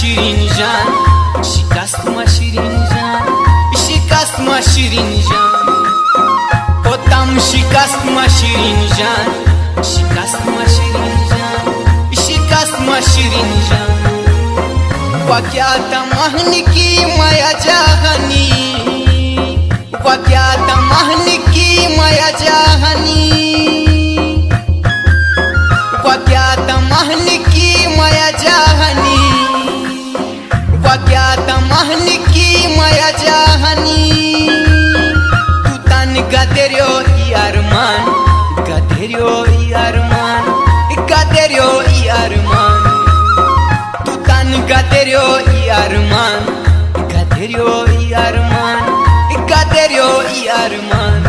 شیرین جان، شکست ما شیرین جان، شکست ما شیرین جان، کتم شکست ما شیرین جان، شکست ما شیرین جان، شکست ما شیرین جان. واقعیت مهن کی مایا جهانی، واقعیت مهن کی مایا جهانی، واقعیت مهن کی مایا جهانی، واقعیت مهن کی مایا جهانی. تو تن گدریو یارمان، گدریو یارمان، گدریو یارمان. تو تن گدریو یارمان، گدریو یارمان، گدریو یارمان.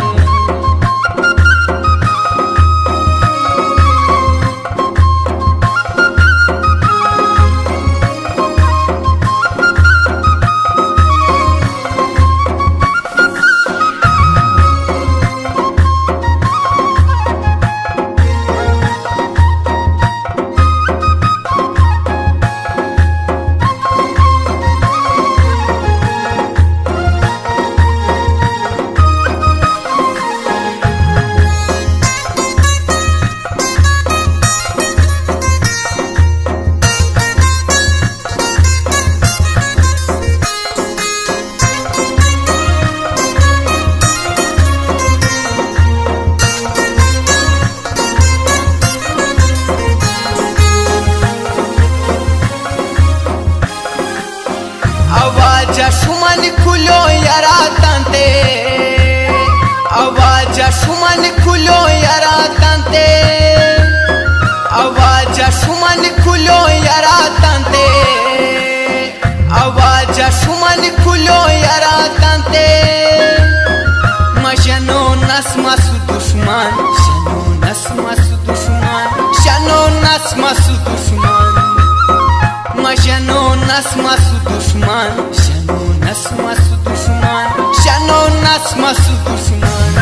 आवाजा सुमन खुलो यारा तंते, आवाजा सुमन खुलो यारा तंते, आवाजा सुमन खुलो यारा तंते, आवाजा सुमन खुलो यारा तंते. मशनो नस्मा सु दुश्मन, शनो नस्मा सु दुश्मन, शनो नस्मा सु दुश्मन. मशनो नस्मा सु दुश्मन, शनो नस्मा सु दुश्मन, शनो नस्मा सु दुश्मन.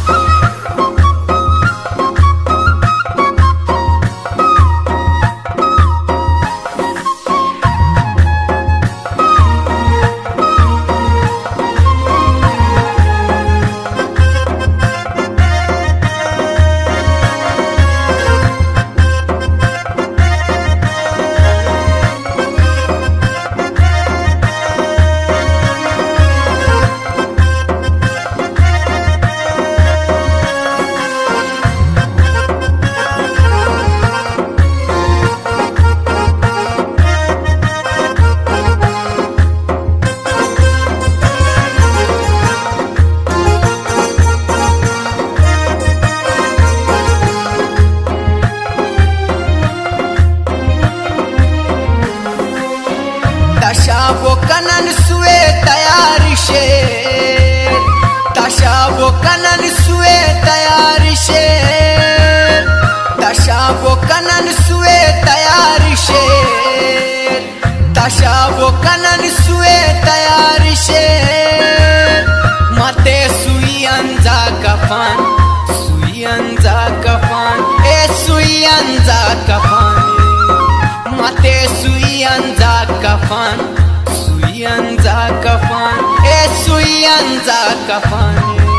Tashabo kanan sue tayari sher, tashabo kanan sue tayari sher, tashabo kanan sue tayari sher, tashabo kanan sue tayari sher. Mate suyanza kafan, suyanza kafan, suyanza kafan. Mate suyanza kafan, suyanza kafan, suyanza kafan.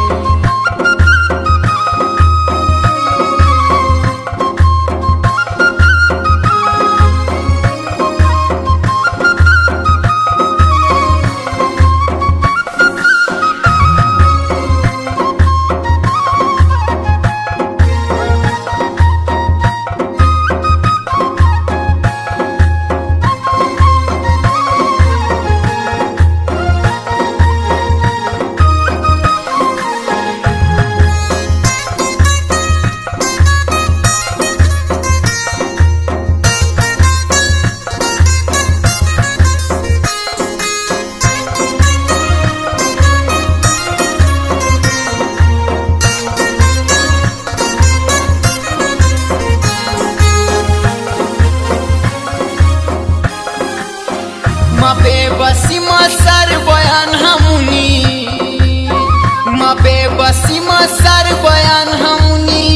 बेबसी में सर बयान हमनी, माँ बेबसी में सर बयान हमनी,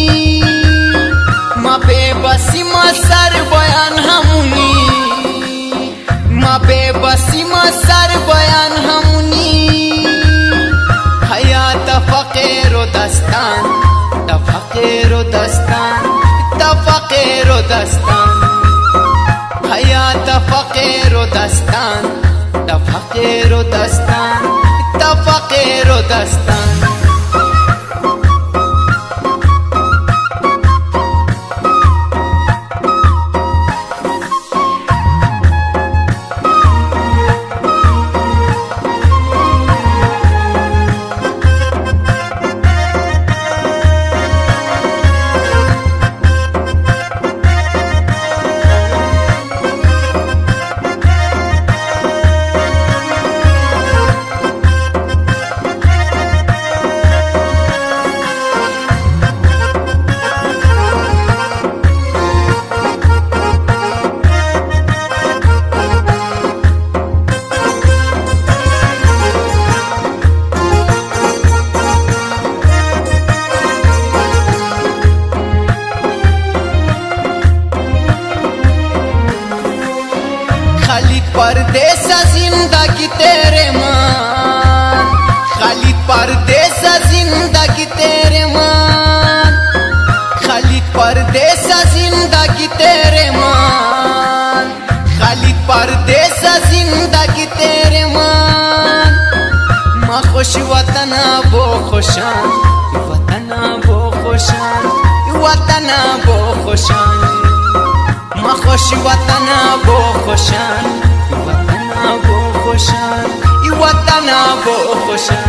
माँ बेबसी में सर बयान हमनी, माँ دستان تا فقیر و دستان تا فقیر و دستان حیات فقیر و دستان تا فقیر و دستان تا فقیر و دستان खाली परदेसा जिंदगी तेरे मान खाली परदेसा जिंदगी तेरे मान खाली परदेसा जिंदगी तेरे मान खाली परदेसा जिंदगी तेरे मान माँ खुश वतना वो खुशान वतना वो खुशान वतना वो खुशान ما خوش وطن بو خوشان وطن بو خوشان وطن بو خوشان